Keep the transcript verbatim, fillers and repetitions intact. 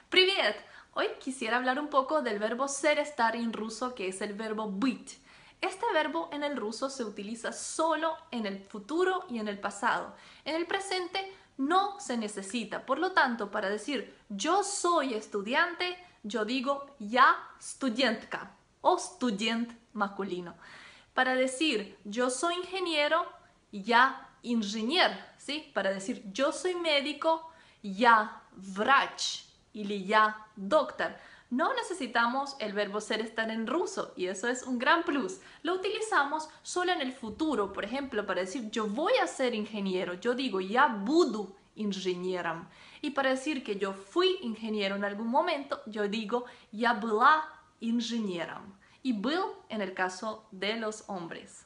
Привет! Hoy quisiera hablar un poco del verbo ser, estar en ruso, que es el verbo быть. Este verbo en el ruso se utiliza solo en el futuro y en el pasado. En el presente no se necesita. Por lo tanto, para decir yo soy estudiante, yo digo я студентка o студент masculino. Para decir yo soy ingeniero, я инженер, ¿sí? Para decir yo soy médico, я врач или я доктор. No necesitamos el verbo ser, estar en ruso, y eso es un gran plus. Lo utilizamos solo en el futuro. Por ejemplo, para decir yo voy a ser ingeniero, yo digo я буду инженером. Y para decir que yo fui ingeniero en algún momento, yo digo я была инженером. Y был en el caso de los hombres.